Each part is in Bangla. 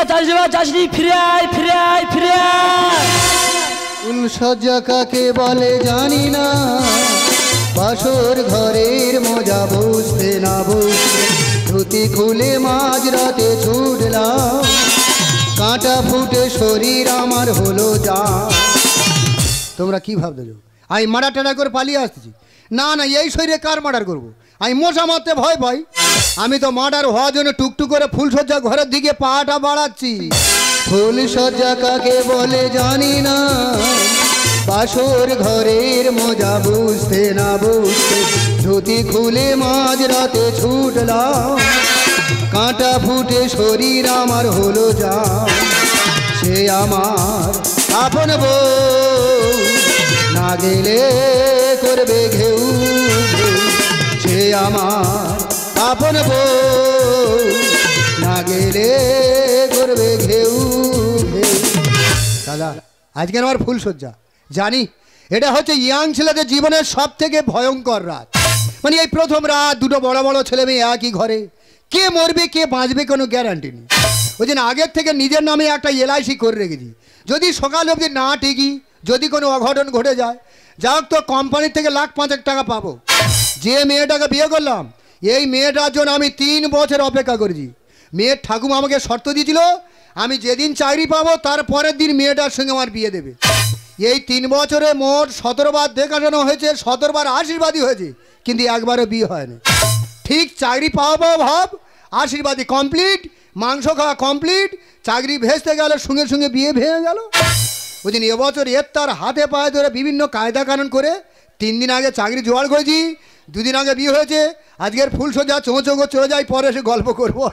যাসনি, ফিরে আয়, ফিরে আয়, ফিরে আয়। ফুলসজ্জা কাকে বলে জানি না, বাসর ঘরের মজা বুঝতে না বুঝতে ধুতি খুলে মাঝরাতে ছুটলাম, কাঁটা ফুটে শরীর আমার হলো যা। তোমরা কি ভাবতেছো আমি মার্ডার টাডা করে পালিয়ে আসতেছি? না না, এই শরীরে কার মার্ডার করবো? আমি মশা মারতে ভয় পাই। আমি তো মার্ডার হওয়ার জন্য টুকটুক করে ফুলসজ্জা ঘরের দিকে পাটা বাড়াচ্ছি। ফুলসজ্জা কাকে বলে জানি না, বাসর ঘরের মজা বুঝতে না বুঝতে ধুতি খুলে মাঝরাতে ছুটলাম, কাঁটা ফুটে শরীর আমার হলো যা। সে আমার আপন বউ, না গেলে করবে ঘেউ ঘেউ। সে আমার আপন বউ, না গেলে করবে ঘেউ ঘেউ। দাদা আজকে আমার ফুলসজ্জা, জানি এটা হচ্ছে ইয়াং ছেলেদের জীবনের সব থেকে ভয়ঙ্কর রাত। মানে এই প্রথম রাত, দুটো বড় বড় ছেলে মেয়ে একই ঘরে, কে মরবে কে বাঁচবে কোনো গ্যারান্টি নেই। ওই জন্য আগের থেকে নিজের নামে একটা এলআইসি করে রেখেছি, যদি সকাল অবধি না টিকি, যদি কোনো অঘটন ঘটে যায়, যাক তো কোম্পানির থেকে লাখ 5 টাকা পাবো। যে মেয়েটাকে বিয়ে করলাম, এই মেয়েটার জন্য আমি 3 বছর অপেক্ষা করেছি। মেয়ের ঠাকুমা আমাকে শর্ত দিয়েছিল, আমি যেদিন চাকরি পাবো তার পরের দিন মেয়েটার সঙ্গে আমার বিয়ে দেবে। এই 3 বছরে মোট 17 বার দেখাশোনা হয়েছে, 17 বার আশীর্বাদই হয়েছে, কিন্তু একবারও বিয়ে হয়নি। ঠিক চাকরি পাবো ভাব, আশীর্বাদী কমপ্লিট, মাংস খাওয়া কমপ্লিট, চাকরি ভেস্তে গেল, সঙ্গে সঙ্গে বিয়ে ভেঙে গেল। ওই দিন এবছর এর তার হাতে পায়ে ধরে বিভিন্ন কায়দা কানুন করে 3 দিন আগে চাকরি জোগাড় করেছি, 2 দিন আগে বিয়ে হয়েছে। আজকের ফুলসজ্জা চোঁচো চলে যাই, পরে এসে গল্প করবো।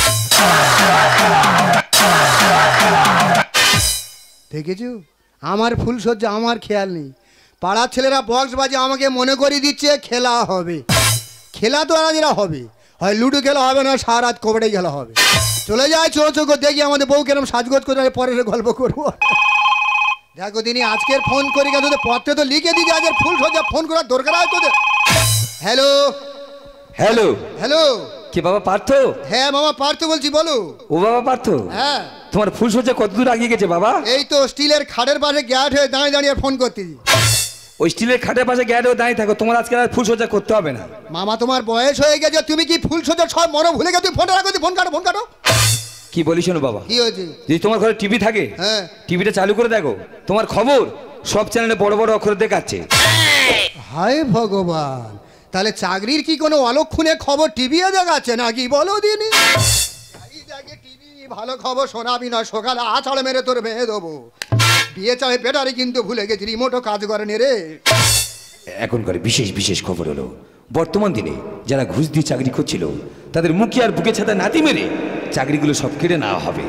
দেখেছো আমার ফুলসজ্জা, আমার খেয়াল নেই। পাড়ার ছেলেরা বক্স বাজে আমাকে মনে করিয়ে দিচ্ছে খেলা হবে। খেলা তো আজরা হবে, হয় লুডো খেলা হবে, না সারা রাত কবাডি খেলা হবে। চলে যায় চোখ দেখি আমাদের বউ কেরম সাজগোজ করে, পরে এসে গল্প করবো। দেখো দিনি আজকের ফোন করি গেছে, তোদের পত্রে তো লিখে দিদি আজকের ফুলসজ্জা ফোন করার দরকার আছে তোদের। হ্যালো হ্যালো হ্যালো, কে বাবা পার্থ? হ্যাঁ মামা পার্থ বলছি, বলো। ও বাবা পার্থ, হ্যাঁ তোমার ফুলসজ্জা কতদূর আগিয়ে গেছে বাবা? এই তো স্টিলের খাটের পাশে গ্যাট হয়ে দাঁড়িয়ে দাঁড়িয়ে ফোন করতেছি। ওই স্টিলের খাটের পাশে গ্যারেও দাঁড়িয়ে থাকো, তোমার আজকে আর ফুলসজ্জা করতে হবে না। মামা তোমার বয়স হয়ে গেছে, তুমি কি ফুলসজ্জা সব মনে ভুলে গেছো? ফোনটা রাখো, ফোন কাটো, ফোন কাটো। কি বলিস শোনো বাবা, কি হয়েছে? যদি তোমার ঘরে টিভি থাকে, হ্যাঁ টিভিটা চালু করে দেখো, তোমার খবর সব চ্যানেলে বড় বড় অক্ষরে দেখাচ্ছে। হায় ভগবান, তাহলে চাকরির কি কোনো অলক্ষণে খবর টিভিও দেখাচ্ছে নাকি? বলো দিনি টিভি ভালো খবর শোনাবি না, সকালে আছাড় মেরে তোর ভেঙে দেবো। বিয়ে চাই বেটারে কিন্তু ভুলে গেছি, রিমোটও কাজ করেনি রে। এখনকার বিশেষ বিশেষ খবর হলো, বর্তমান দিনে যারা ঘুষ দিয়ে চাকরি করছিল তাদের মুখে আর বুকে ছাতা নাতি মেরে চাকরিগুলো সব কেড়ে নেওয়া হবে।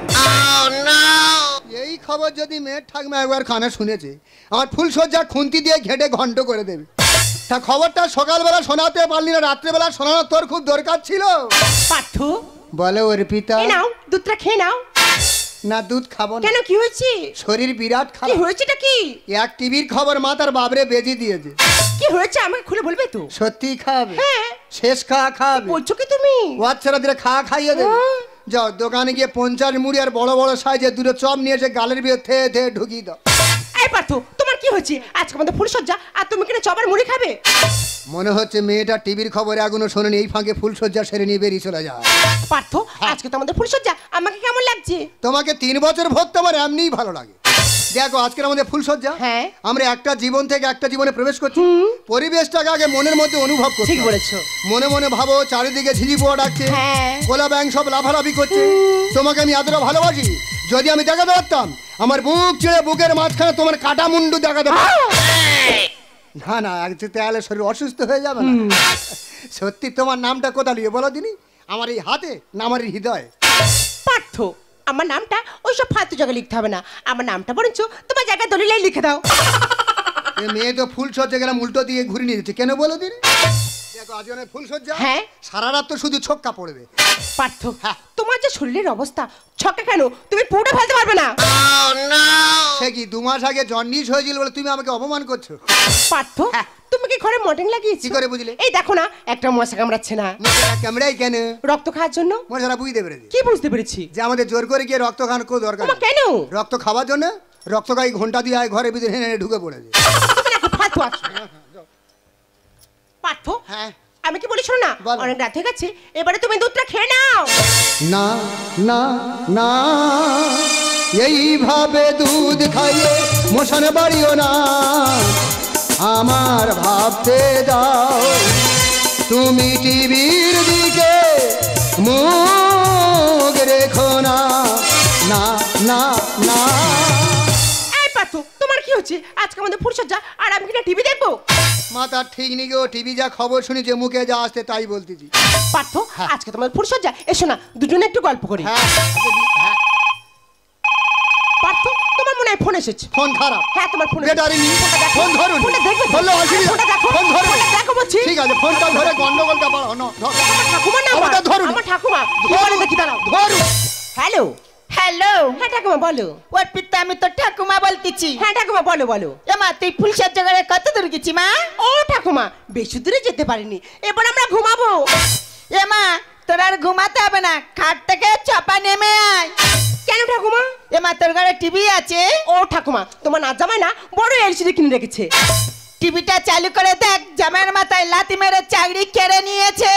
এই খবর যদি মেয়ের ঠাকমা একবার কানে শুনেছে, আমার ফুলসজ্জা খুন্তি দিয়ে ঘেটে ঘন্ট করে দেবে। তা খবরটা সকালবেলা শোনাতে পারলি না, রাত্রেবেলা শোনানোর তোর খুব দরকার ছিল। পার্থ বলে ওর পিতা, নাও দুধটা খেয়ে নাও। না দুধ খাবো না। কেন, কি হয়েছে? শরীর বিরাট কি খারাপ। হয়েছেটা কি? এক টিভির খবর মা তার বাবরে বেজে দিয়েছে। কি হয়েছে আমাকে খুলে বলবে তো? সত্যি খাবে? হ্যাঁ। শেষ খাবে? বলছো কি তুমি? বাচ্চারা দিলে খাইয়ে দেবে। যাও দোকানে গিয়ে 50 মুড়ি আর বড় বড় সাইজে 2 চপ নিয়ে এসে গালের ভিতর থে ঢুকিয়ে দাও। এই পার্থ, তোমার কি হয়েছে? আজকে আমাদের ফুলসজ্জা আর তুমি কিনা চপ আর মুড়ি খাবে? মনে হচ্ছে মেয়েটা টিভির খবর এখনো শোনেনি, এই ফাঁকে ফুলসজ্জা সেরে নিয়ে বেরিয়ে চলে যায়। পার্থ আজকে তো আমাদের ফুলসজ্জা, আমাকে কেমন লাগছে? তোমাকে 3 বছর ভর্তি আমার এমনিই ভালো লাগে। দেখো আজকের আমাদের ফুলসজ্জা, হ্যাঁ আমরা একটা জীবন থেকে একটা জীবনে প্রবেশ করছি। পরিবেশটাকে আগে মনের মধ্যে অনুভব করছি। ঠিক বলেছো। মনে মনে ভাবো চারিদিকে ঝিঝি পোয়া ডাকছে, হ্যাঁ গোলা ব্যাং সব লাফালাফি করছে। তোমাকে আমি এতটা ভালোবাসি, যদি আমি দেখাতে পারতাম আমার বুক ছেড়ে বুকের মাঝখানে তোমার কাটা মুন্ডু দেখাতে পারতাম। না না আজকে তাহলে শরীর অসুস্থ হয়ে যাবে না। সত্যি তোমার নামটা কোথা লিয়ে বলো দিনি? আমার এই হাতে না আমার এই হৃদয়ে? পার্থ, আমার নামটা ওইসব ফালতু জায়গায় লিখতে হবে না, আমার নামটা বরঞ্চ তোমার জায়গায় দলিলে লিখে দাও। এ মেয়ে তো ফুল সজ্জা গেলাম উল্টো দিয়ে ঘুরে নিয়ে যাচ্ছে কেন বলো দিন দেখো আজ অনেক ফুল সজ্জা হ্যাঁ। সারা রাত তো শুধু ছক্কা পড়বে পার্থ তোমার যে শরীরের অবস্থা ছকে কেন তুমি পুরোটা ফেলতে পারবে না। সে কি 2 মাস আগে জন্ডিস হয়েছিল বলে তুমি আমাকে অপমান করছো পার্থ তুমি কি ঘরে মর্নিং লাগিয়েছো? কি করে বুঝলে? এই দেখো না একটা মশা কামড়াচ্ছে না। মশারা কামড়াই কেন? রক্ত খাওয়ার জন্য। মশারা বুঝতে পেরেছে কি বুঝতে পেরেছি? যে আমাদের জোর করে গিয়ে রক্ত খাওয়ানোর কোনো দরকার তোমার নেই। কেন? রক্ত খাওয়ার জন্য রক্ত খাই ঘন্টা দিয়ে আয় ঘরের ভিতরে হেনে ঢুকে পড়েছে। তুমি নাকি ফালতু আছো। পার্থ হ্যাঁ আমি কি বলি শোনো না, বলো। অনেক রাত হয়ে গেছে, এবারে তুমি দুধটা খেয়ে নাও। না না না এইভাবে দুধ খাইয়ে মশান বাড়িও না আমার ভাবতে দাও তুমি টিভির দিকে মুখ রেখো না না না না এই পার্থ তোমার কি হচ্ছে? আজকে আমাদের ফুরসজ্জা আর আমি কিনা টিভি দেখবো? মাথা ঠিক নেই গো টিভি যা খবর শুনেছে মুখে যা আসতে তাই বলতেছি। পার্থ আজকে তোমার ফুরসজ্জা, এসো না দুজনে একটু গল্প করি। হ্যাঁ হ্যাঁ পার্থ তোমার মনে হয় ফোন এসেছে। ফোন খারাপ হ্যাঁ তোমার ফোন ব্যাটারি নেই। ফোনটা দেখো। ফোন ধরুন। ফোনটা দেখবে তো? বললো অসুবিধা। ফোনটা দেখো। ফোন ধরুন। ফোনটা দেখো বলছি। ঠিক আছে ফোনটা ধরে গন্ডগোলটা বাড়াও না ধর। আমার ঠাকুমার নাম্বার। আমাকে ধরুন। আমার ঠাকুমা কি বলে দেখি দাঁড়াও। ধরুন। হ্যালো হ্যালো হ্যাঁ ঠাকুমা বলো। অর্পিতা আমি তো ঠাকুমা বলতেছি। হ্যাঁ ঠাকুমা বলো বলো। এমা তুই ফুলসজ্জা করে কত দূর গেছি মা? ও ঠাকুমা বেশি দূরে যেতে পারিনি, এবার আমরা ঘুমাবো। এমা তোর আর ঘুমাতে হবে না, খাট থেকে চাপা নেমে আয়। কেন ঠাকুমা? এমা তোর ঘরে টিভি আছে? ও ঠাকুমা তোমার নাচ জামাই না বড় এলসিডি কিনে রেখেছে। টিভিটা চালু করে দেখ, জামাইয়ের মাথায় লাথি মেরে চাকরি কেড়ে নিয়েছে।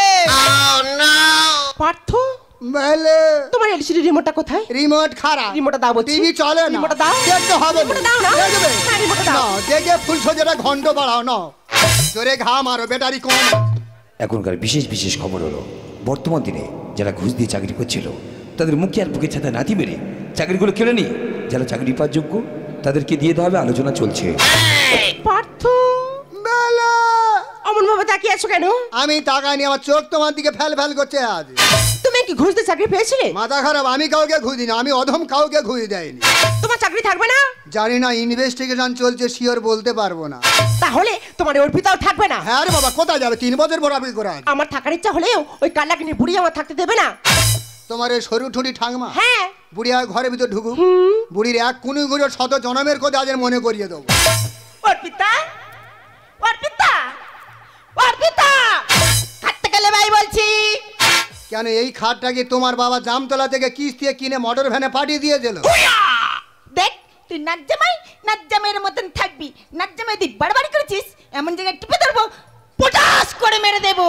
পার্থ বলে তোমার এলসিডি রিমোটটা কোথায়? রিমোট খারাপ রিমোটটা দাও বলছি। টিভি চলে না রিমোটটা দাও। দেখতে হবে রিমোটটা দাও না। দেখবে হ্যাঁ, রিমোটটা দাও। না দেখে ফুল সজ্জাটা ঘন্ট বাড়াও না জোরে ঘা মারো ব্যাটারি কম। এখনকার বিশেষ বিশেষ খবর হলো বর্তমান দিনে যারা ঘুষ দিয়ে চাকরি করছিল তাদের মুখে আর বুকে ছাতা নাতি মেরে চাকরিগুলো কেড়ে নিয়ে যারা চাকরি পাওয়ার যোগ্য তাদেরকে দিয়ে দেওয়া হবে আলোচনা চলছে। পার্থ বেলা অমন ভাবে তাকিয়ে আছো কেন? আমি তাকাইনি আমার চোখ তোমার দিকে ফেল ফেল করছে আজ। তুমি কি ঘুষ দিয়ে চাকরি পেয়েছিলে? মাথা খারাপ আমি কাউকে ঘুষ দিই না আমি অধম কাউকে ঘুষ দেয়নি। তোমার চাকরি থাকবে না? জানি না ইনভেস্টিগেশন চলছে শিওর বলতে পারবো না। তাহলে তোমার অর্পিতাও থাকবে না। হ্যাঁ রে বাবা কোথায় যাবে 3 বছর ভরাবি করা আছে। আমার থাকার ইচ্ছা হলেও ওই কাল্লাকিনি বুড়ি আমার থাকতে দেবে না। তোমার এই সরু ঠুঁটি ঠাংমা হ্যাঁ বুড়ি আর ঘরের ভিতর ঢুকুক বুড়ির এক কুনি ঘুরে শত জনমের কথা আজ মনে করিয়ে দেবো। অর্পিতা অর্পিতা অর্পিতা খাটতে গেলে ভাই বলছি। কেন এই খাটটাকে তোমার বাবা জামতলা থেকে কিস্তিয়ে কিনে মোটর ভ্যানে পাঠিয়ে দিয়েছিল? দেখ তুই নাজ্জামের মতন থাকবি, নাজ্জামাই তুই বাড়াবাড়ি করেছিস, এমন জায়গায় টিপে ধরবো পটাশ করে মেরে দেবো।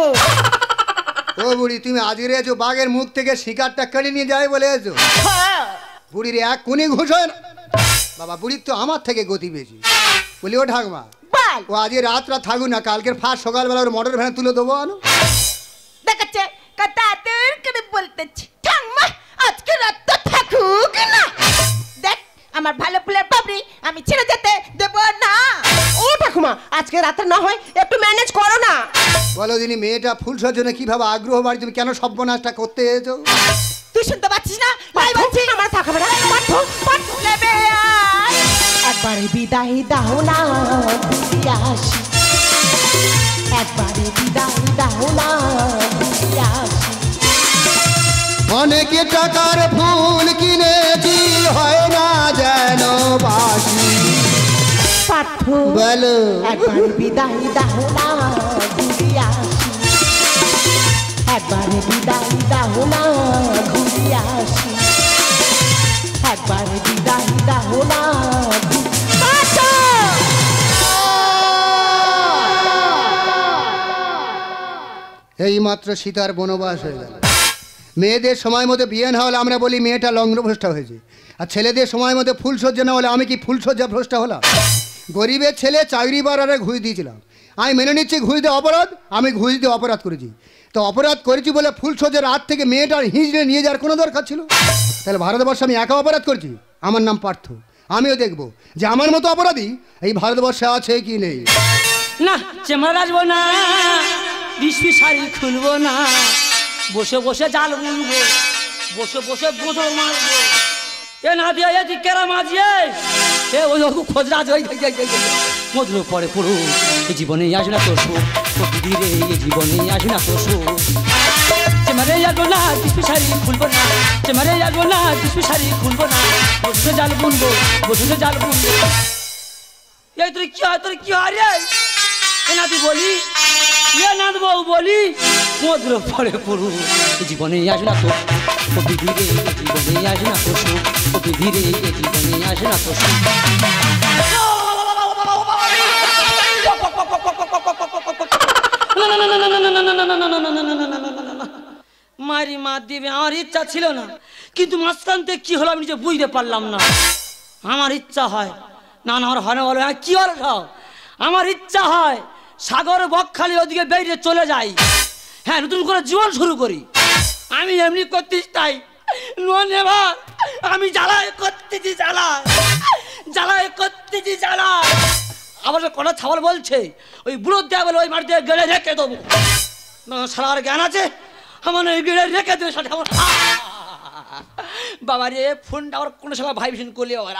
ও বুড়ি তুমি আজকে এসো বাঘের মুখ থেকে শিকারটা কেড়ে নিয়ে যাবে বলে এসো। হ্যাঁ। বুড়ির এক কুনি ঘুষ হয় না বাবা বুড়ির তো আমার থেকে গতি বেশি। বলি ও ঠাকমা বল ও আজকে রাতটা থাকুক না কালকের ফার্স্ট সকালবেলা ওর মোটর ভ্যানে তুলে দেবো আনো। দেখাচ্ছে কথা তোর করে বলতেছি ঠাম্মা আজকে রাতটা থাকুক না। দেখ আমার ভালো ফুলের পাপড়ি আমি ছেড়ে যেতে দেব না। ও ঠাকুমা আজকে রাতে না হয় একটু ম্যানেজ করো না। বলো দিনি মেয়েটা ফুল সজ্জনে কিভাবে আগ্রহ বাড়ি তুমি কেন সর্বনাশটা করতে এসেছো? তুই শুনতে পাচ্ছিস না? ভাই বলছি আমার থাকবে না। পার্থ পার্থ নেবে আয়। একবারে বিদায় দাও না ঘুরে আসি, একবারে বিদায় দাও না ঘুরে আসি। অনেকে টাকার ফুল কিনেছি হয় না যেন বাসি। পার্থ বলো একবারে বিদায় দাও না ঘুরে আসি, একবারে বিদায় দাও না ঘুরে আসি, একবারে বিদায় দাও না। এই মাত্র সীতার বনবাস হয়ে গেল। মেয়েদের সময় মতো বিয়ে না হলে আমরা বলি মেয়েটা লগ্নভ্রষ্টা হয়েছে, আর ছেলেদের সময় মতো ফুলসজ্জা না হলে আমি কি ফুলসজ্জা ভ্রষ্টা হলাম? গরিবের ছেলে চাকরি বাড়ারে ঘুষ দিয়েছিলাম, আমি মেনে নিচ্ছি ঘুষ দিয়ে অপরাধ, আমি ঘুষ দিয়ে অপরাধ করেছি। তো অপরাধ করেছি বলে ফুলসজ্জার রাত থেকে মেয়েটার হিঁচড়ে নিয়ে যাওয়ার কোনো দরকার ছিল? তাহলে ভারতবর্ষে আমি একা অপরাধ করছি? আমার নাম পার্থ, আমিও দেখব যে আমার মতো অপরাধী এই ভারতবর্ষে আছে কি নেই। না চেমড়া রাখবো না, বিস্পি শাড়ি খুলবো না, বসে বসে জাল বুনবো, বসে বসে গোঁজর মারবো। এ না দিয়ে এদি কেরা মাঝিয়ে এ ওই খোঁজরা মধুর পরে পুরো এই জীবনে আসে না তোর সুখ ও দিদি রে এই জীবনে আসে না তোর সুখ চেমারে যাবো না কিছু শাড়ি খুলবো না চেমারে যাবো না কিছু শাড়ি খুলবো না বসে জাল বুনবো বসে জাল বুনবো এই তোর কি হয় রে এ নাতি বলি এ নাত বউ বলি মধুর পরে পুরো এই জীবনে আসে না তোর ও দিদি রে এই জীবনে আসে না তোর সুখ ও দিদি রে এই জীবনে আসে না তোর সুখ মারি মা দিবে আমার ইচ্ছা ছিল না কিন্তু মাঝখানতে কি হলো আমি নিজে বুঝতে পারলাম না আমার ইচ্ছা হয় না না আমার হয় না বলো কি হলো সব আমার ইচ্ছা হয় সাগর বকখালি ওদিকে বেরিয়ে চলে যাই হ্যাঁ নতুন করে জীবন শুরু করি আমি এমনি করতেছি তাই লোন এবার আমি জ্বালায় করতেছি জ্বালায় করতেছি আবার কটা ছাগল বলছে ওই বুড়ো দেয়া বলে ওই মাটিতে গেড়ে রেখে দেবো সারার জ্ঞান আছে আমার ওই গেড়ে রেখে দেবে সাথে আমার বাবা রে ফোনটা আবার কোনো সময় ভাইব্রেশন করলে ওরা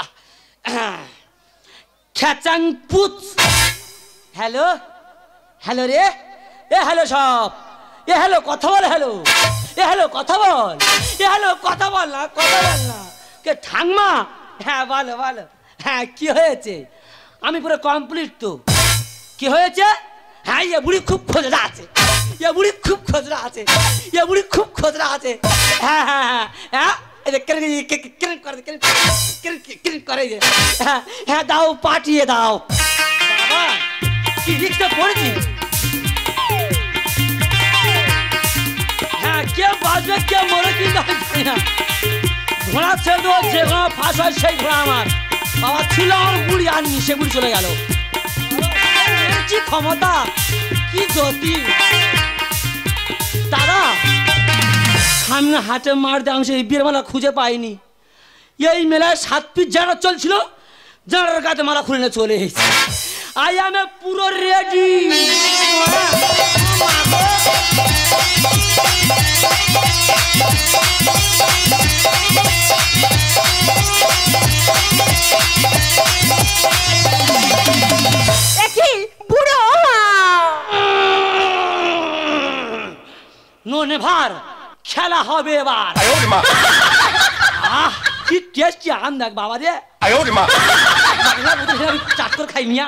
খ্যাচাং পুচ হ্যালো হ্যালো রে এ হ্যালো সব এ হ্যালো কথা বল হ্যালো এ হ্যালো কথা বল এ হ্যালো কথা বল না কে ঠাংমা হ্যাঁ বলো হ্যাঁ কি হয়েছে আমি পুরো কমপ্লিট তো কি হয়েছে হ্যাঁ এ বুড়ি খুব খোঁজরা আছে হ্যাঁ হ্যাঁ দাও পাঠিয়ে দাও বাবা কি রিক্সা পড়েছি হ্যাঁ কে বাজবে কে মরে কি না ঘোড়া ছেড়ে দেবো যে ঘোড়া ফাঁস হয় সেই ঘোড়া আমার বাবা ছিল আমার বুড়ি আর নি সে বুড়ি চলে গেল কি ক্ষমতা কি গতি দাদা সামনে হাটে মার দাম সেই বিয়ের মালা খুঁজে পাইনি এই মেলায় 7 পিস জানা চলছিল জানার কাছে মালা খুলে নিয়ে চলে এসেছি আই আমি পুরো রেডি নে ভার খেলা হবে এবার কি টেস্টি আম দেখ বাবা রে চাকর খাই মিয়া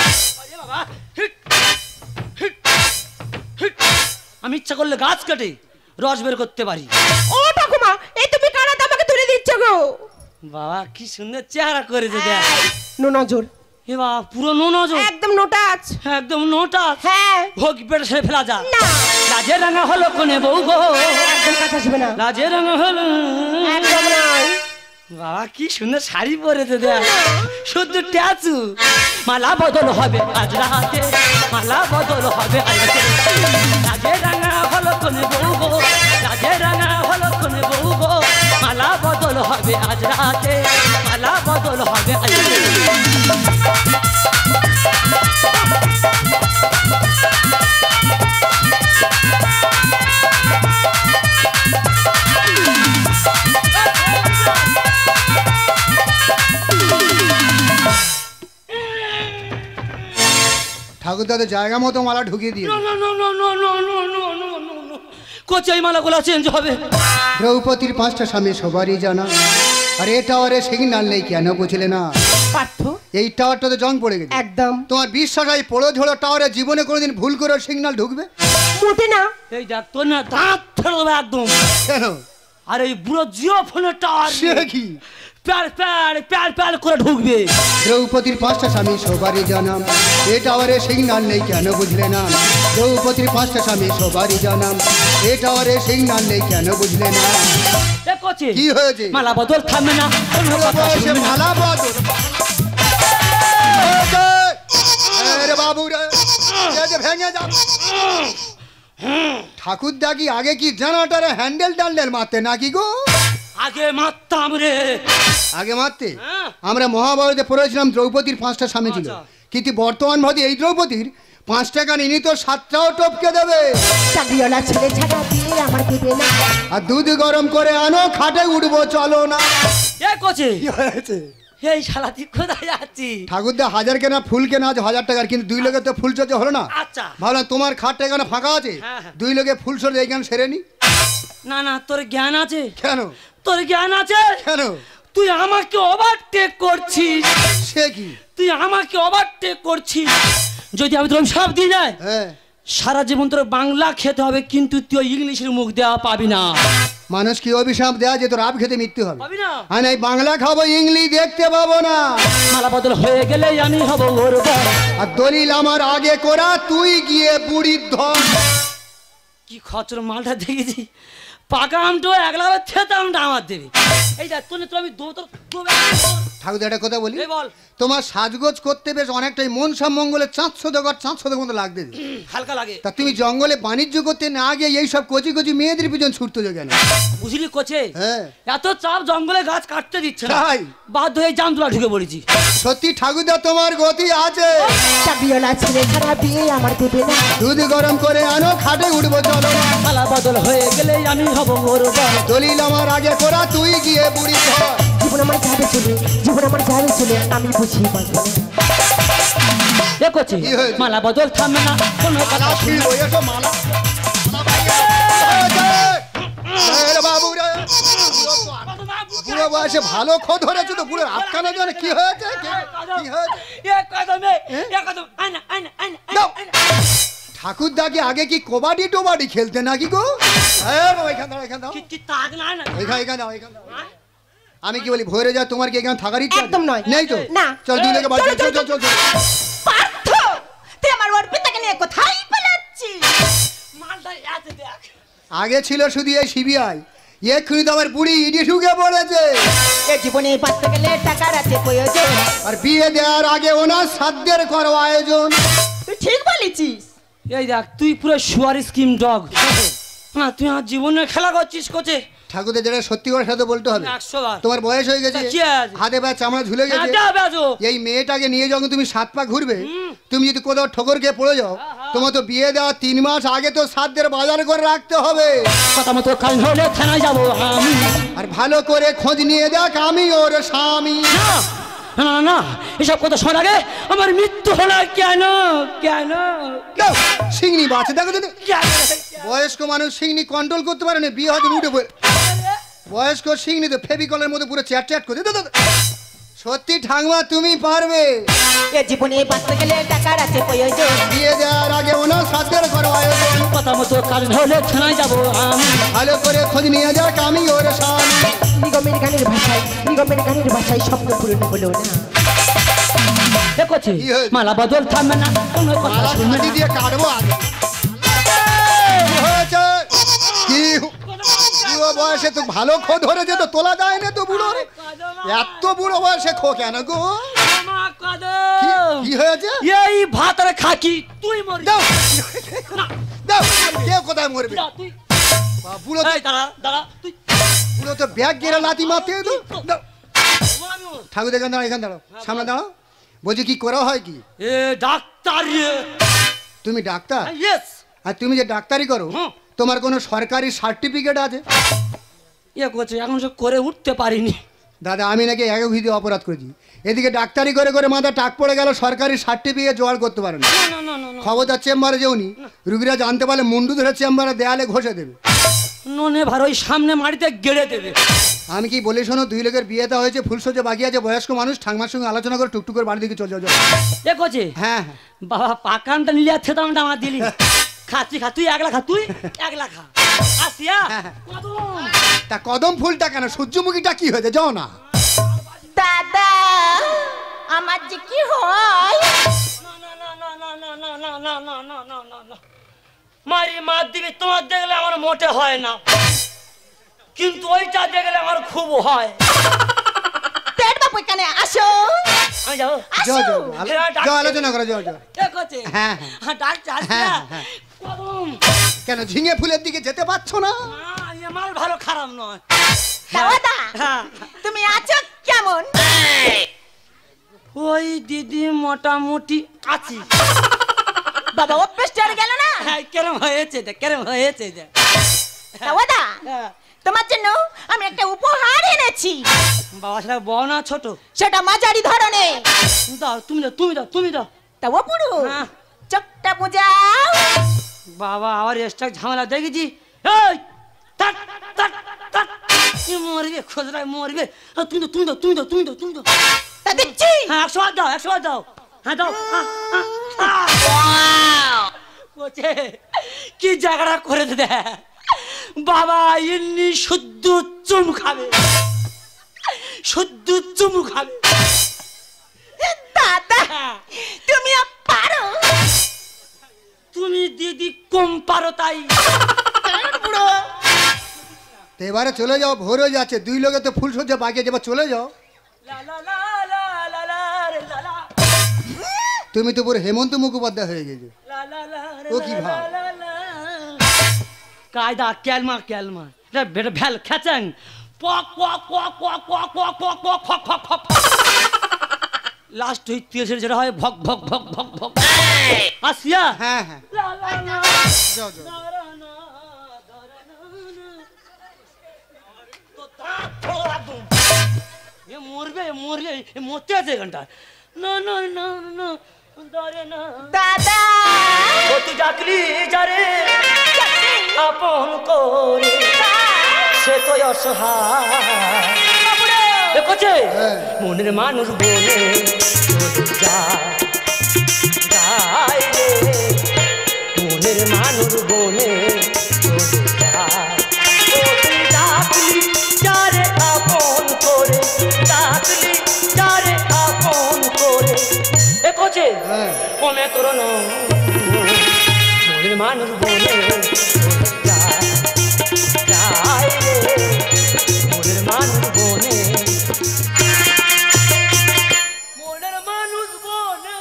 আমি ইচ্ছা করলে গাছ কেটে রস বের করতে পারি ও ঠাকুমা এই তুমি কারা আমাকে তুলে দিচ্ছ গো বাবা কি সুন্দর চেহারা করেছে দেখ নো নজর এ বাবা পুরো নো নজর একদম নোটাচ একদম নোটাচ হ্যাঁ হোক পেটে সে ফেলা যা না লাজে রাঙা হলো কোনে বউ গো একদম কথা আসবে না লাজে রাঙা হলো একদম নয় বাবা কি সুন্দর শাড়ি পরেছে দেখ শুদ্ধ ট্যাচু মালা বদল হবে আজ রাতে মালা বদল হবে আজ রাতে লাজে রাঙা হলো কোনে বউ গো লাজে রাঙা হলো কোনে বউ গো মালা বদল হবে আজ রাতে মালা বদল হবে আজ রাতে ঠাকুর দাদা জায়গা মতো মালা ঢুকিয়ে দিয়ে কোচাই মালাগুলো চেঞ্জ হবে দ্রৌপদীর 5টা স্বামী সবারই জানা আর এই টাওয়ারে সিগন্যাল নেই কেন বুঝলে না পার্থ এই টাওয়ারটাতে জং পড়ে গেছে একদম তোমার বিশ্বাস হয় পড়ে ঝোড়ো টাওয়ারে জীবনে কোনোদিন ভুল করে সিগন্যাল ঢুকবে মোটে না এই দেখ তোর না দাঁত ফেলে দেবে একদম কেন আর এই বুড়ো জিও ফোনের টাওয়ার সে কি প্যার করে ঢুকবে দ্রৌপদীর 5টা স্বামী সবারই জানাম এ টাওয়ারে সিগন্যাল নেই কেন বুঝলে না দ্রৌপদীর 5টা স্বামী সবারই জানাম এ টাওয়ারে সিগন্যাল নেই কেন বুঝলে না কি হয়েছে মালা বদল থামবে না মালা বদল রে বাবু রে ভেঙে যাবে ঠাকুর দাগি আগে কি জানাটারে হ্যান্ডেল টান্ডেল মারতে নাকি গো আগে মারতাম রে আগে মারতে আমরা মহাভারতে পড়েছিলাম দ্রৌপদীর 5টা স্বামী ছিল কিন্তু বর্তমান ভাবে এই দ্রৌপদীর 5 টাকা নিনি তো 7টাও টপকে দেবে চাকরিওয়ালা ছেলে ছাড়া দিয়ে আমার দেবে না আর দুধ গরম করে আনো খাটে উঠবো চলো না এ কোচে কি হয়েছে এই শালা তুই কোথায় যাচ্ছিস? ঠাকুরদা হাজার কেনা ফুল কেনা আছে 1000 টাকার, কিন্তু 2 লোকের তো ফুল চর্চা হলো না। আচ্ছা ভাবলাম তোমার খাটটা এখানে ফাঁকা আছে, হ্যাঁ, হ্যাঁ। 2 লোকে ফুল সরে এইখানে সেরে নি। না না, তোর জ্ঞান আছে? কেন তোর জ্ঞান আছে? কেন? তুই আমাকে ওভারটেক করছিস। সে কি? তুই আমাকে ওভারটেক করছিস। যদি আমি তোর সব দিয়ে যাই, হ্যাঁ, সারা জীবন তোর বাংলা খেতে হবে, কিন্তু তুই ইংলিশের মুখ দেওয়া পাবি না। মানুষ কি অভিশাপ দেয়া যে তোর আপ খেতে মৃত্যু হবে? পাবি না। আমি এই বাংলা খাবো, ইংলিশ দেখতে পাবো না। মালা বদল হয়ে গেলে আমি হব ওর বর। আর দলিল আমার আগে করা, তুই গিয়ে বুড়ির ধর। কি খচর মালটা দেখেছি, পাকা আমটো একলা থেতে আমটা আমার দেবে। এই যা তোর তো আমি ঠাকুর একটা কথা বলি, এই বল। তোমার সাজগোজ করতে বেশ অনেকটাই মন সব মঙ্গলের 400 মতো লাগতে। হালকা লাগে। তা তুমি জঙ্গলে বাণিজ্য করতে না গিয়ে এইসব কচি কচি মেয়েদের পিছন ছুটতে কেন? বুঝলি কোচে, হ্যাঁ, এত চাপ জঙ্গলে গাছ কাটতে দিচ্ছে না, তাই বাধ্য হয়ে জামতলা ঢুকে পড়েছি। সত্যি ঠাকুরদা তোমার গতি আছে। চাবিওয়ালা ছেলে ছাড়া বিয়ে আমার দেবে না। দুধ গরম করে আনো, খাটে উঠবো চলো। মালা বদল হয়ে গেলে আমি হব ওর বর। দলিল আমার আগে করা, তুই গিয়ে বুড়ির ধর। জীবন আমার যাবে চলে, জীবন আমার যাবে চলে, আমি বুঝি বাঁচব না। দেখছি কি হয়েছে? মালা বদল থামে না, কোনো কথা মালা শুনবো। ছিঁড়বো, এসো মালা। বাবু রে, বুড়ো বয়সে ভালো খোঁজ ধরেছে তো, বুড়ো আটকানো জন্য কি হয়েছে? কি হয়েছে? দাও। ঠাকুরদাকে আগে কি কবাডি টোবাডি খেলতে নাকি গো? এখানে দাও, এখানে দাও, এখানে দাও, এখানে দাও। আমি কি বলি, ভোরে যা, তোমার কি এখানে থাকার ইচ্ছা আছে? একদম নয়। নেই তো? না। চল, দুই লোকে বাড়ি চল, চল, চল, চল। পার্থ, তুই আমার অর্পিতাকে নিয়ে কোথায় পালাচ্ছিস? আগে ছিল শুধু এই সিবিআই, এক্ষুনি তো আমার বুড়ি ইডি ঢুকে পড়েছে। এ জীবনে বাঁচতে গেলে টাকার আছে প্রয়োজন। আর বিয়ে দেওয়ার আগে ওনার সাধ্যের করো আয়োজন। তুই ঠিক বলেছিস। এই দেখ, তুই পুরো শুয়ার স্কিম ডগ। না, তুই আমার জীবনে খেলা করছিস কোচে। ঠাকুরদের যেটা সত্যি করে সাথে বলতে হবে, 100 বার। তোমার বয়স হয়ে গেছে, তা কি আছে? হাতে পা চামড়া ঝুলে গেছে। এই মেয়েটাকে নিয়ে যখন তুমি 7 পা ঘুরবে, তুমি যদি কোথাও ঠোকর খেয়ে পড়ে যাও, তোমার তো বিয়ে দেওয়া 3 মাস আগে তো সাধ্যের বাজার করে রাখতে হবে। কথা মতো কাল হলে থানায় যাবো আমি। আর ভালো করে খোঁজ নিয়ে দেখ আমি ওর স্বামী। না না না, এসব কথা শোনার আগে আমার মৃত্যু হলো কেন? কেন? দাও, সিংনি বাঁচে দেখো তো। কেন? বয়স্ক মানুষ সিংনি কন্ট্রোল করতে পারে না, বিয়ে হয়তো উঠে পড়ে। বয়স্ক সিংনি তো ফেভিকলের মধ্যে পুরো চ্যাট চ্যাট করে দাও। সত্যি ঠাকুমা তুমি পারবে। এ জীবনে বাঁচতে গেলে টাকার আছে প্রয়োজন। বিয়ে দেওয়ার আগে ওনার সাধ্যের করো আয়োজন। কথা মতো কাল হলে থানায় যাবো আমি। ভালো করে খোঁজ নিয়ে যাক আমি ওর স্বামী। নিগমের গানের ভাষায় স্বপ্ন পূরণ হলো না। দেখছি কি হয়েছে? মালা বদল থামবে না, কোনো কথা মালা শুনবে কাটি না। দিয়ে কাটবো আগে। কি হয়েছে? কি বুড়ো বয়সে তো ভালো খো ধরেছে তো, তোলা যায় না তো বুড়ো। এত বুড়ো বয়সে খো কেন গো? কি হয়েছে? এই ভাতের খাকি তুই মরবি। দাও না, দাও, কে কোথায় মরবে? যা তুই। বুড়ো তো, এই দাঁড়া দাঁড়া তুই। বুড়ো তো ব্যাগ গেলে লাথি মারতে তো। দাও। মরবি ওর। ঠাকুর এখানে দাঁড়াও, এখানে দাঁড়াও, সামনে দাঁড়াও। বলছি কি করা হয় কি? এ ডাক্তার রে। তুমি ডাক্তার? ইয়েস। আর তুমি যে ডাক্তারি করো, হুম। তোমার কোনো সরকারি সার্টিফিকেট আছে? ইয়ে করছে, এখন সে করে উঠতে পারিনি। দাদা আমি নাকি এক ভিত্তি অপরাধ করেছি, এদিকে ডাক্তারি করে করে মাথা টাক পড়ে গেল, সরকারি সার্টিফিকেট জোগাড় করতে পারে না। না না না না খবরদার চেম্বারে যেওনি, রুগীরা জানতে পারলে মুন্ডু ধরে চেম্বারে দেয়ালে ঘষে দেবে। ননে ভার ওই সামনে মাটিতে গেড়ে দেবে। আমি কি বলি শোনো, 2 লোকের বিয়েটা হয়েছে, ফুলসজ্জা বাকি আছে, বয়স্ক মানুষ, ঠাকুমার সঙ্গে আলোচনা করে টুকটুক করে বাড়ি দিকে চলে যাও। এ করছে হ্যাঁ হ্যাঁ, বাবা পাকানটা নিলে আর থেতামটা আমার দিলি। খাচ্ছি খা, তুই একলা খা, তুই একলা খা। আসিয়া কদম। তা কদম ফুলটা কেন, সূর্যমুখীটা কি হয়েছে যাও না? দাদা, আমার যে কি হয়? মারি মার দিবি, তোমার দেখলে আমার মোটে হয় না, কিন্তু ওইটা দেখলে আমার খুব হয়। পেট বাপু এখানে আসো। আমি যাবো। যাও যাও যাও, আলোচনা করো, যাও যাও। এ করছে হ্যাঁ, ডাক্তার হ্যাঁ, হ্যাঁ। কদম। কেন ঝিঙে ফুলের দিকে যেতে পারছো না? এ মাল ভালো খারাপ নয়। দাদা, হ্যাঁ। তুমি আছো কেমন? ওই দিদি মোটামুটি আছি। বাবা অভ্যেসটা আর গেল না। হ্যাঁ, কেরম হয়েছে দেখ, কেরম হয়েছে দেখ। দাদা, হ্যাঁ। তোমার জন্য আমি একটা উপহার এনেছি। বাবা সেটা বড় না ছোট? সেটা মাঝারি ধরনের। দাও তুমি দাও তুমি দাও তুমি দাও। তা ও পুরো হ্যাঁ। চোখটা বুঝাও। বাবা আবার এক্সট্রা ঝামেলা দেখেছি। এই টাট টাট টাট এ মরবে খোঁজরায় মরবে। তুমি দাও তুমি দাও তুমি দাও তুমি দাও তুমি দাও। তা দিচ্ছি। হ্যাঁ 100 বার দাও 100 বার দাও। হ্যাঁ দাও। বলছে কি জায়গাটা করে দে বাবা, এমনি শুদ্ধ চুম খাবে, শুদ্ধ চুমু খাবে। দাদা তুমি পারো। তুমি দিদি কম পারো তাই। বুড়ো তো এবারে চলে যাও, ভোর হয়ে যাচ্ছে, 2 লোকে তো ফুল সজ্জা বাকি আছে, এবার চলে যাও। লা লা লা লা লা লা রে লা লা। তুমি তো পুরো হেমন্ত মুখোপাধ্যায় হয়ে গেছো। লা লা লা রে ও কি লা ভাব? লা লা। কায়দা ক্যালমা ক্যালমা এটা বেটা ভ্যাল খেচাং পক পক পক পক পক পক পক পক ফক ফক ফক। লাস্ট হই তেজের যেটা হয় ভক ভক ভক ভক ভক। আসিয়া হ্যাঁ হ্যাঁ লা লা লা। যাও যাও। এ মরবে মরবে এ মরতে আছে এখানটা। না না না না ধরে না। দাদা কত ডাকলি যারে আপন করে সে তো অসহায়। দেখছে হ্যাঁ। মনের মানুষ বলে যায় রে, মনের মানুষ বলে ডাকলি যারে আপন করে, ডাকলি যারে আপন করে। দেখছে হ্যাঁ। কমে তোর মনের মানুষ বলে যায় রে, মনের মানুষ বলে, মনের মানুষ বলে।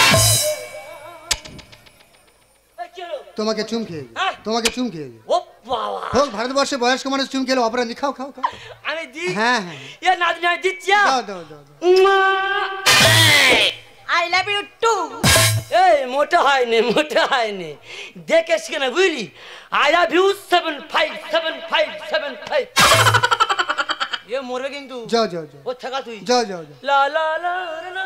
তোমাকে চুম খেয়ে হ্যাঁ? তোমাকে চুম খেয়ে ও বাবা হোক, ভারতবর্ষে বয়স্ক মানুষ চুম খেলে অপরাধী। খাও খাও খাও। আমি দি হ্যাঁ হ্যাঁ এ নাতনি আমি দিচ্ছি। দাও দাও দাও দাও। I love you too. এই মোটা হয়নি মোটা হয়নি, দেখে শিখে না বুঝলি। I love you 757575। এ মরবে কিন্তু। যাও যাও যাও ও থাকা তুই। যাও যাও যাও। লা লা লা লা লা।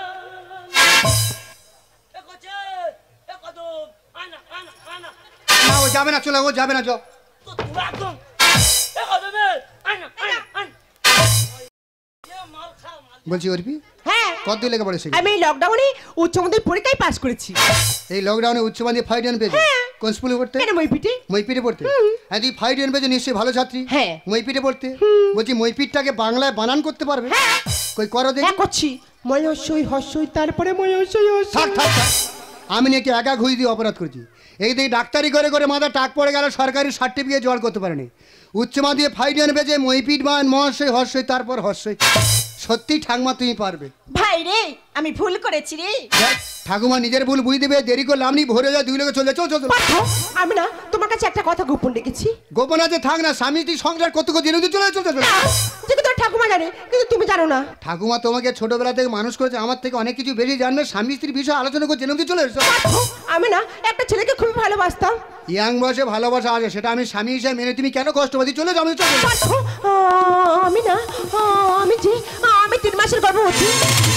এ কোচে এ কদম আনা আনা আনা। না ও যাবে না, চলে ও যাবে না, যাও। তো তুই একদম এ কদম আনা আনা আনা। এ মাল খা মাল। বলছি অর্পি, হ্যাঁ কত দিন লেগে পড়েছে? আমি লকডাউনে উচ্চ মাধ্যমিক পরীক্ষায় পাস করেছি। এই লকডাউনে উচ্চ মাধ্যমিক 5 ডিভিশন পেয়েছে। হ্যাঁ। কোন স্কুলে পড়তে? কেন মইপিটি? মইপিটে পড়তে। হ্যাঁ তুই 5 ডিভিশন পেয়েছে, নিশ্চয়ই ভালো ছাত্রী। হ্যাঁ। মইপিটে পড়তে। বলছি মইপিটটাকে বাংলায় বানান করতে পারবে? হ্যাঁ। কই করো দেখি। হ্যাঁ করছি। ময়সই হসই তারপরে ময়সই থাক হসই। থাক থাক। আমি নাকি একা ঘুষ দিয়ে অপরাধ করছি। এই দিকে ডাক্তারি করে করে মাথা টাক পড়ে গেল, সরকারি সার্টিফিকেট জোগাড় করতে পারেনি। উচ্চ মাধ্যমিক 5 ডিভিশন পেয়েছে, মইপিট মান মহাশয় হর্ষই তারপর হর্ষই। সত্যি ঠাকুমা তুমি পারবে। ভাই রে আমি ভুল করেছি রে। দেখ, ঠাকুমা নিজের ভুল বুঝে দেবে, দেরি করলাম নি, ভরে যায় 2 লোকে চলে চল চল চল। পার্থ, আমি না তোমার কাছে একটা কথা গোপন রেখেছি। গোপন আছে থাক না, স্বামী তুই সংসার করতে করতে জেনে চলে চল চল চল। যেটা তোর ঠাকুমা জানে কিন্তু তুমি জানো না। ঠাকুমা তোমাকে ছোটবেলা থেকে মানুষ করেছে, আমার থেকে অনেক কিছু বেশি জানবে। স্বামী স্ত্রীর বিষয়ে আলোচনা করে জেনে চলে এসো। পার্থ, আমি না একটা ছেলেকে খুবই ভালোবাসতাম। ইয়াং বয়সে ভালোবাসা আছে, সেটা আমি স্বামী হিসেবে মেনে তুমি কেন কষ্ট পাচ্ছি? চলে যাও, আমি চলে যাবো। পার্থ, আমি না আমি 3 মাসের গর্ভবতী।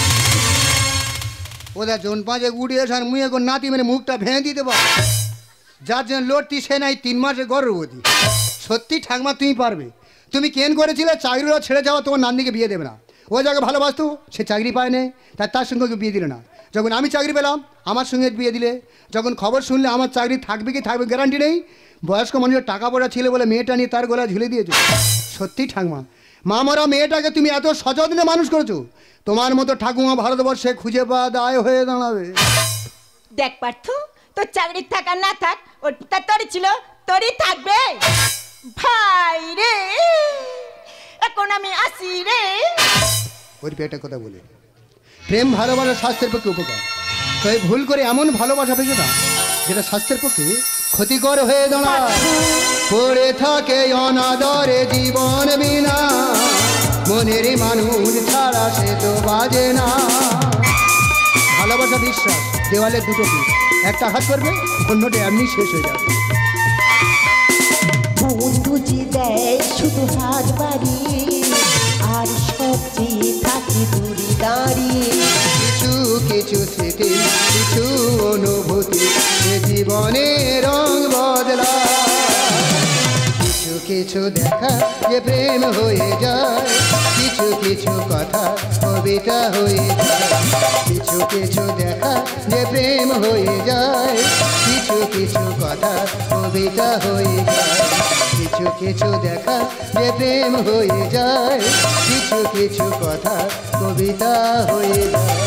ওদের জন পাঁচে উড়ে এসে আর মুয়ে করে নাতি মেরে মুখটা ভেঙে দিতে পার। যার জন্য লড়তি সে নাই 3 মাসে গর্ভবতী। সত্যি ঠাকুমা তুমি পারবে। তুমি কেন করেছিলে চাকরিটা ছেড়ে যাওয়া, তোমার নাতনিকে বিয়ে দেবে না। ও যাকে ভালোবাসতো সে চাকরি পায় না, তার সঙ্গে ওকে বিয়ে দিলে না। যখন আমি চাকরি পেলাম আমার সঙ্গে বিয়ে দিলে। যখন খবর শুনলে আমার চাকরি থাকবে কি থাকবে গ্যারান্টি নেই, বয়স্ক মানুষের টাকা পয়সা ছিল বলে মেয়েটা নিয়ে তার গলা ঝুলে দিয়েছে। সত্যি ঠাকুমা, মা মরা মেয়েটাকে তুমি এত সযত্নে মানুষ করেছো, তোমার মতো ঠাকুমা ভারতবর্ষে খুঁজে পাওয়া দায় হয়ে দাঁড়াবে। দেখ পার্থ, তোর চাকরি থাক আর না থাক, ওর পিতা তোরই ছিল, তোরই থাকবে। ভাই রে এখন আমি আসি রে। ওর পেটে কথা বলে প্রেম ভালোবাসা স্বাস্থ্যের পক্ষে উপকার। তাই ভুল করে এমন ভালোবাসা পেয়েছো না যেটা স্বাস্থ্যের পক্ষে ক্ষতিকর হয়ে দাঁড়ায়। পড়ে থাকে অনাদরে জীবন বিনা, মনের মানুষ ছাড়া সে তো বাজে না। ভালোবাসা বিশ্বাস দেওয়ালে 2 পিস, একটা হাত করবে অন্যটা এমনি শেষ হয়ে যাবে। ভুল বন্ধু যে দেয় শুধু হাত বাড়ি আর সবজি থাকে দূরে দাঁড়িয়ে কিছু কিছু স্মৃতি কিছু অনুভূতি এ জীবনে রং বদলা কিছু কিছু দেখা যে প্রেম হয়ে যায় কিছু কিছু কথা কবিতা হয়ে যায় কিছু কিছু দেখা যে প্রেম হয়ে যায় কিছু কিছু কথা কবিতা হয়ে যায় কিছু কিছু দেখা যে প্রেম হয়ে যায় কিছু কিছু কথা কবিতা হয়ে যায়